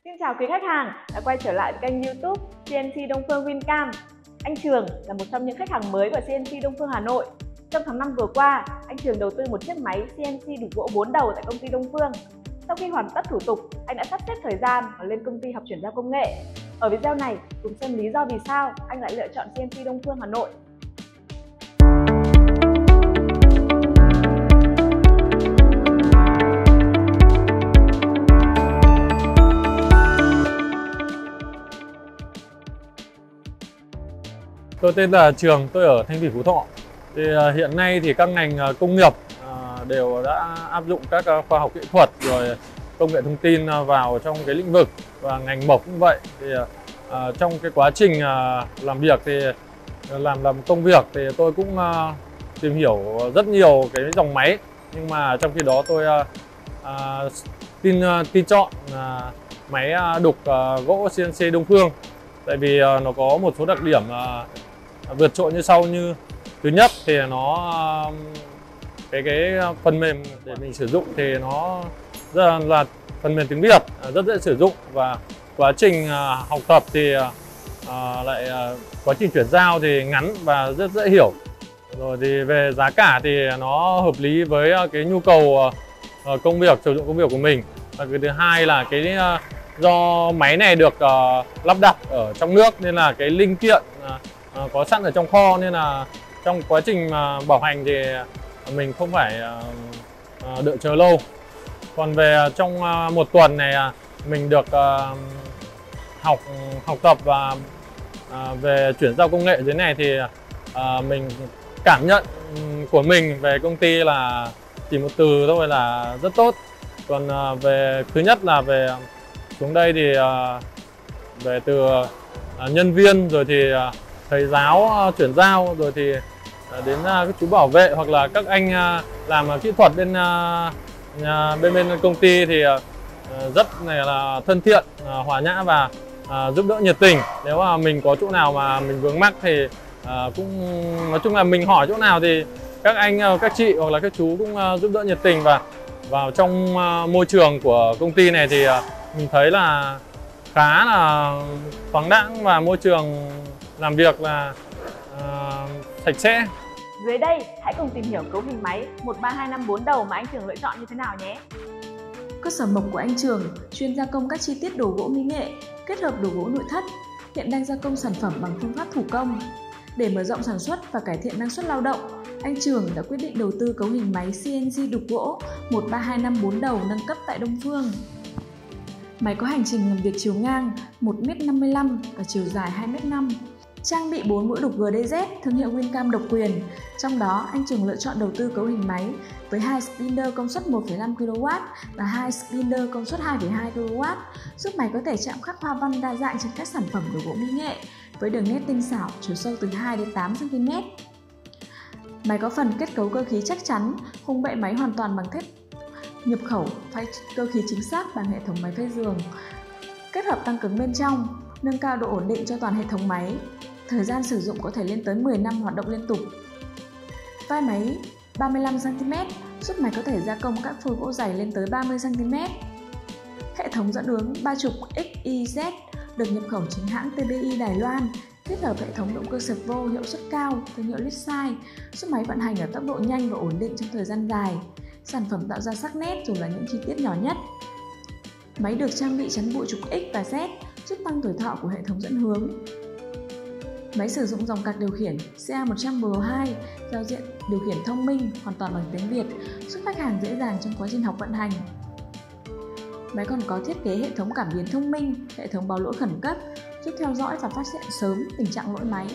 Xin chào quý khách hàng đã quay trở lại với kênh YouTube CNC Đông Phương Wincam. Anh Trường là một trong những khách hàng mới của CNC Đông Phương Hà Nội. Trong tháng 5 vừa qua, anh Trường đầu tư một chiếc máy CNC đục gỗ 4 đầu tại công ty Đông Phương. Sau khi hoàn tất thủ tục, anh đã sắp xếp thời gian và lên công ty học chuyển giao công nghệ. Ở video này, cùng xem lý do vì sao anh lại lựa chọn CNC Đông Phương Hà Nội. Tôi tên là Trường, tôi ở Thanh Thủy, Phú Thọ. Hiện nay thì các ngành công nghiệp đều đã áp dụng các khoa học kỹ thuật rồi công nghệ thông tin vào trong cái lĩnh vực, và ngành mộc cũng vậy. Trong cái quá trình làm việc thì làm công việc thì tôi cũng tìm hiểu rất nhiều cái dòng máy, nhưng mà trong khi đó tôi tin chọn máy đục gỗ CNC Đông Phương, tại vì nó có một số đặc điểm vượt trội như sau. Như thứ nhất thì nó cái phần mềm để mình sử dụng thì nó rất là phần mềm tiếng Việt, rất dễ sử dụng, và quá trình học tập thì lại quá trình chuyển giao thì ngắn và rất dễ hiểu. Rồi thì về giá cả thì nó hợp lý với cái nhu cầu công việc, sử dụng công việc của mình. Và cái thứ hai là cái do máy này được lắp đặt ở trong nước nên là cái linh kiện có sẵn ở trong kho, nên là trong quá trình bảo hành thì mình không phải đợi chờ lâu. Còn về trong một tuần này mình được học tập và về chuyển giao công nghệ dưới này thì mình cảm nhận của mình về công ty là chỉ một từ thôi là rất tốt. Còn về thứ nhất là về xuống đây thì về từ nhân viên, rồi thì thầy giáo chuyển giao, rồi thì đến các chú bảo vệ hoặc là các anh làm kỹ thuật bên công ty thì rất là thân thiện, hòa nhã và giúp đỡ nhiệt tình. Nếu mà mình có chỗ nào mà mình vướng mắc thì cũng nói chung là mình hỏi chỗ nào thì các anh, các chị hoặc là các chú cũng giúp đỡ nhiệt tình. Và vào trong môi trường của công ty này thì mình thấy là khá là thoáng đãng và môi trường làm việc là sạch sẽ. Dưới đây, hãy cùng tìm hiểu cấu hình máy 13254 đầu mà anh Trường lựa chọn như thế nào nhé. Cơ sở mộc của anh Trường chuyên gia công các chi tiết đồ gỗ mỹ nghệ, kết hợp đồ gỗ nội thất, hiện đang gia công sản phẩm bằng phương pháp thủ công. Để mở rộng sản xuất và cải thiện năng suất lao động, anh Trường đã quyết định đầu tư cấu hình máy CNC đục gỗ 13254 đầu nâng cấp tại Đông Phương. Máy có hành trình làm việc chiều ngang 1m55 và chiều dài 2m5. Trang bị 4 mũi đục GDZ thương hiệu Wincam độc quyền. Trong đó, anh Trường lựa chọn đầu tư cấu hình máy với 2 spinner công suất 1,5 kW và 2 spinner công suất 2,2 kW, giúp máy có thể chạm khắc hoa văn đa dạng trên các sản phẩm đồ gỗ mỹ nghệ với đường nét tinh xảo, chiều sâu từ 2 đến 8 cm. Máy có phần kết cấu cơ khí chắc chắn, khung bệ máy hoàn toàn bằng thép nhập khẩu, phay cơ khí chính xác bằng hệ thống máy phay giường, kết hợp tăng cứng bên trong, nâng cao độ ổn định cho toàn hệ thống máy. Thời gian sử dụng có thể lên tới 10 năm hoạt động liên tục. Vai máy 35 cm, giúp máy có thể gia công các phôi gỗ dày lên tới 30 cm. Hệ thống dẫn hướng 30 XYZ được nhập khẩu chính hãng TBI Đài Loan, kết hợp hệ thống động cơ servo hiệu suất cao thương hiệu Litsai, giúp máy vận hành ở tốc độ nhanh và ổn định trong thời gian dài. Sản phẩm tạo ra sắc nét dù là những chi tiết nhỏ nhất. Máy được trang bị chắn bụi trục X và Z, giúp tăng tuổi thọ của hệ thống dẫn hướng. Máy sử dụng dòng card điều khiển CA100 Pro2, giao diện điều khiển thông minh hoàn toàn bằng tiếng Việt, giúp khách hàng dễ dàng trong quá trình học vận hành. Máy còn có thiết kế hệ thống cảm biến thông minh, hệ thống báo lỗi khẩn cấp, giúp theo dõi và phát hiện sớm tình trạng lỗi máy.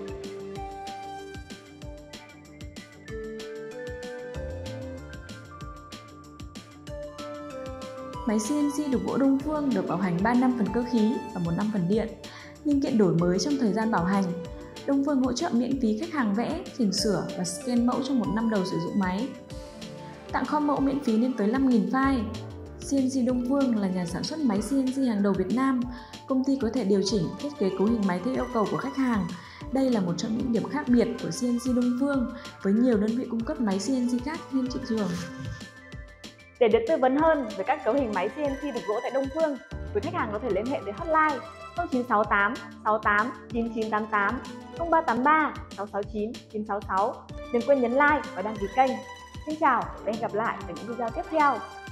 Máy CNC đục gỗ Đông Phương được bảo hành 3 năm phần cơ khí và 1 năm phần điện. Linh kiện đổi mới trong thời gian bảo hành. Đông Phương hỗ trợ miễn phí khách hàng vẽ, chỉnh sửa và scan mẫu trong 1 năm đầu sử dụng máy. Tặng kho mẫu miễn phí lên tới 5.000 file. CNC Đông Phương là nhà sản xuất máy CNC hàng đầu Việt Nam. Công ty có thể điều chỉnh thiết kế cấu hình máy theo yêu cầu của khách hàng. Đây là một trong những điểm khác biệt của CNC Đông Phương với nhiều đơn vị cung cấp máy CNC khác trên thị trường. Để được tư vấn hơn về các cấu hình máy CNC đục gỗ tại Đông Phương, quý khách hàng có thể liên hệ với hotline 0968 68 9988 0383 669 966. Đừng quên nhấn like và đăng ký kênh. Xin chào và hẹn gặp lại ở những video tiếp theo.